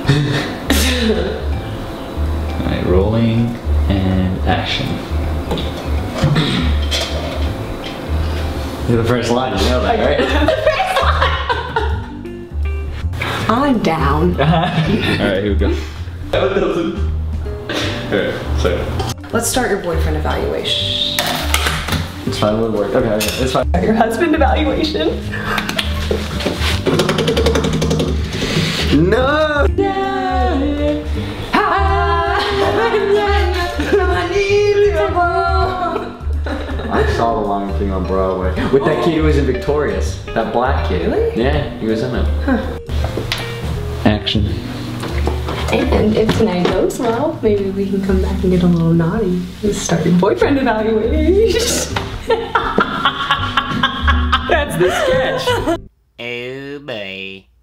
Alright, rolling and action. You're the first line, you know that, right? The first line! I'm down. Alright, here we go. Alright, so. Let's start your boyfriend evaluation. It's fine, we'll work. Okay, it's fine. Your husband evaluation. No! I saw the Lion King on Broadway with that kid who was in Victorious. That black kid. Really? Yeah, he was in it. Huh. Action. And if tonight goes well, maybe we can come back and get a little naughty and start your boyfriend evaluation. That's the sketch. Oh boy.